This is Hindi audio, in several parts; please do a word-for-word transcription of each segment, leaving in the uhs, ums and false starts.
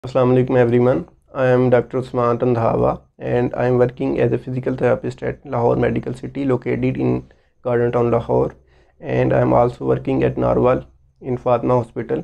Assalamu alaikum everyone. I am Doctor Usman Randhawa and I am working as a physical therapist at Lahore Medical City located in Garden Town, Lahore, and I am also working at Narwal in Fatima Hospital.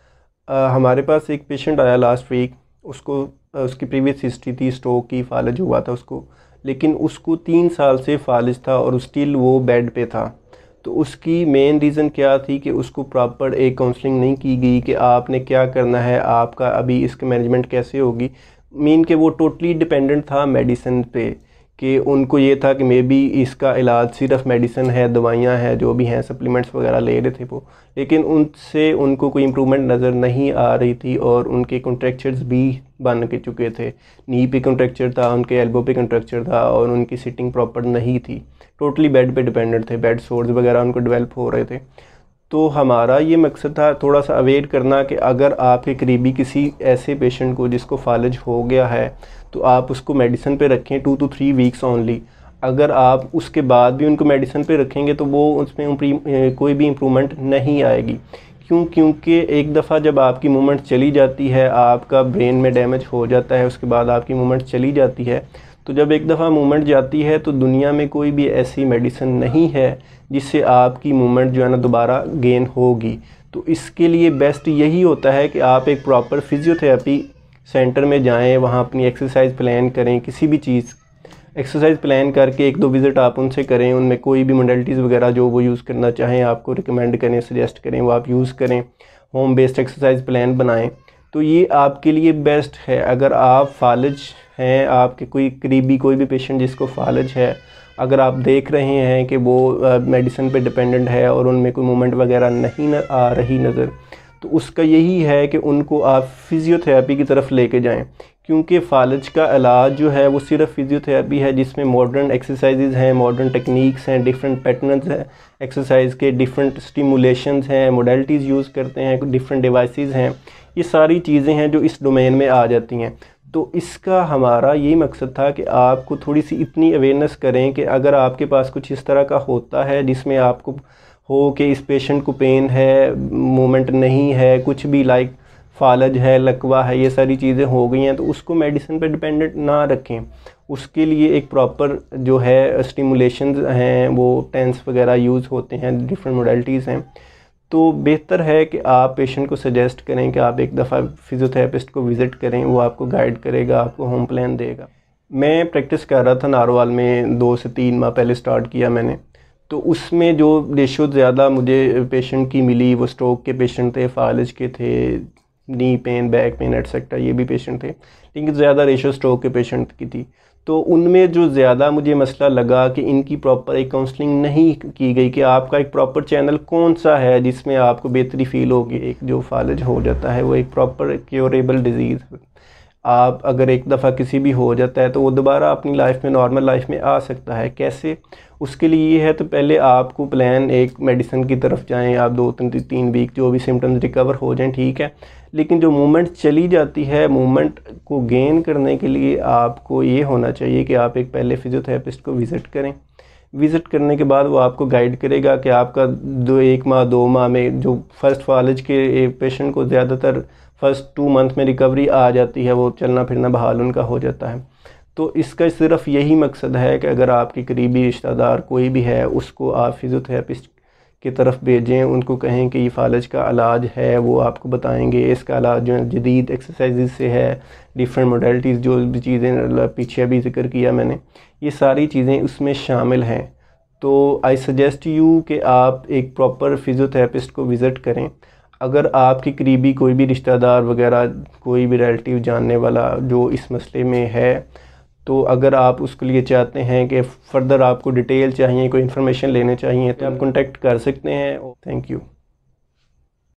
uh, हमारे पास एक पेशेंट आया लास्ट वीक. उसको uh, उसकी प्रीवियस हिस्ट्री थी स्ट्रोक की, फालज हुआ था उसको, लेकिन उसको तीन साल से फालज था और स्टिल वो बेड पे था. तो उसकी मेन रीज़न क्या थी कि उसको प्रॉपर एक काउंसलिंग नहीं की गई कि आपने क्या करना है, आपका अभी इसकी मैनेजमेंट कैसे होगी. मीन कि वो टोटली डिपेंडेंट था मेडिसिन पे, कि उनको ये था कि मे बी इसका इलाज सिर्फ मेडिसिन है, दवाइयाँ हैं, जो भी हैं सप्लीमेंट्स वगैरह ले रहे थे वो, लेकिन उनसे उनको कोई इम्प्रूवमेंट नज़र नहीं आ रही थी और उनके कॉन्ट्रैक्चर्स भी बन के चुके थे. नी पे कॉन्ट्रैक्चर था, उनके एल्बो पे कॉन्ट्रैक्चर था और उनकी सिटिंग प्रॉपर नहीं थी. टोटली बेड पे डिपेंडेंट थे, बेड सोर्स वगैरह उनको डेवलप हो रहे थे. तो हमारा ये मकसद था थोड़ा सा अवेयर करना कि अगर आपके करीबी किसी ऐसे पेशेंट को जिसको फालज हो गया है तो आप उसको मेडिसिन पे रखें two two three weeks only. अगर आप उसके बाद भी उनको मेडिसिन पे रखेंगे तो वो उसमें कोई भी इम्प्रूवमेंट नहीं आएगी. क्यों? क्योंकि एक दफ़ा जब आपकी मूवमेंट चली जाती है, आपका ब्रेन में डैमेज हो जाता है, उसके बाद आपकी मूवमेंट चली जाती है, तो जब एक दफ़ा मूवमेंट जाती है तो दुनिया में कोई भी ऐसी मेडिसिन नहीं है जिससे आपकी मूवमेंट जो है ना दोबारा गेन होगी. तो इसके लिए बेस्ट यही होता है कि आप एक प्रॉपर फिज़ियोथेरेपी सेंटर में जाएं, वहाँ अपनी एक्सरसाइज प्लान करें, किसी भी चीज़ एक्सरसाइज प्लान करके एक दो विज़िट आप उनसे करें, उनमें कोई भी मोडेलिटीज़ वगैरह जो वो यूज़ करना चाहें आपको रिकमेंड करें, सजेस्ट करें, वो आप यूज़ करें. होम बेस्ड एक्सरसाइज प्लान बनाएं तो ये आपके लिए बेस्ट है. अगर आप फालज हैं, आपके कोई करीबी कोई भी पेशेंट जिसको फालज है, अगर आप देख रहे हैं कि वो मेडिसिन पे डिपेंडेंट है और उनमें कोई मूवमेंट वगैरह नहीं न आ रही नज़र, तो उसका यही है कि उनको आप फिज़ियोथेरेपी की तरफ लेके जाएं. क्योंकि फालज का इलाज जो है वो सिर्फ फिज़ियोथेरेपी है जिसमें मॉडर्न एक्सरसाइजेज़ हैं, मॉडर्न टेक्निक्स हैं, डिफरेंट पैटर्न्स हैं एक्सरसाइज के, डिफरेंट स्टिमुलेशंस हैं, मोडेलिटीज़ यूज़ करते हैं, डिफरेंट डिवाइसेस हैं. ये सारी चीज़ें हैं जो इस डोमेन में आ जाती हैं. तो इसका हमारा यही मकसद था कि आपको थोड़ी सी इतनी अवेयरनेस करें कि अगर आपके पास कुछ इस तरह का होता है जिसमें आपको हो कि इस पेशेंट को पेन है, मूवमेंट नहीं है, कुछ भी लाइक फालज है, लकवा है, ये सारी चीज़ें हो गई हैं, तो उसको मेडिसिन पर डिपेंडेंट ना रखें. उसके लिए एक प्रॉपर जो है स्टिमुलेशंस हैं, वो टेंस वगैरह यूज़ होते हैं, डिफरेंट मोडेलिटीज़ हैं. तो बेहतर है कि आप पेशेंट को सजेस्ट करें कि आप एक दफ़ा फिज़ियोथेरेपिस्ट को विज़िट करें, वो आपको गाइड करेगा, आपको होम प्लान देगा. मैं प्रैक्टिस कर रहा था नारोवाल में, दो से तीन माह पहले स्टार्ट किया मैंने. तो उसमें जो रेशो ज़्यादा मुझे पेशेंट की मिली वो स्ट्रोक के पेशेंट थे, फालज के थे, knee pain, back pain etcetera, ये भी पेशेंट थे, लेकिन ज़्यादा रेशो स्ट्रोक के पेशेंट की थी. तो उनमें जो ज़्यादा मुझे मसला लगा कि इनकी प्रॉपर एक काउंसलिंग नहीं की गई कि आपका एक प्रॉपर चैनल कौन सा है जिसमें आपको बेहतरी फ़ील होगी. एक जो फालज हो जाता है वो एक प्रॉपर क्योरेबल डिज़ीज़, आप अगर एक दफ़ा किसी भी हो जाता है तो वो दोबारा अपनी लाइफ में, नॉर्मल लाइफ में आ सकता है. कैसे? उसके लिए ये है तो पहले आपको प्लान एक मेडिसिन की तरफ जाएं, आप दो तीन तीन वीक जो भी सिम्टम्स रिकवर हो जाएं, ठीक है, लेकिन जो मूवमेंट चली जाती है, मूवमेंट को गेन करने के लिए आपको ये होना चाहिए कि आप एक पहले फिज़ियोथेरेपिस्ट को विज़िट करें. विज़िट करने के बाद वो आपको गाइड करेगा कि आपका दो एक माह दो माह में, जो फर्स्ट फालज के पेशेंट को ज़्यादातर फर्स्ट टू मंथ में रिकवरी आ जाती है, वो चलना फिरना बहाल उनका हो जाता है. तो इसका सिर्फ यही मकसद है कि अगर आपके करीबी रिश्तेदार कोई भी है उसको आप फिज़ियोथेरेपिस्ट की तरफ भेजें, उनको कहें कि ये फालज का इलाज है, वो आपको बताएंगे. इसका इलाज जो है जदीद एक्सरसाइज से है, डिफरेंट मोडेलिटीज़ जो भी चीज़ें पीछे अभी जिक्र किया मैंने, ये सारी चीज़ें उसमें शामिल हैं. तो आई सजेस्ट यू कि आप एक प्रॉपर फिज़ियोथेरेपिस्ट को विज़िट करें. अगर आपके करीबी कोई भी रिश्तेदार वगैरह, कोई भी रिलेटिव जानने वाला जो इस मसले में है, तो अगर आप उसके लिए चाहते हैं कि फ़र्दर आपको डिटेल चाहिए, कोई इन्फॉर्मेशन लेने चाहिए, तो आप कॉन्टेक्ट कर सकते हैं. Thank you.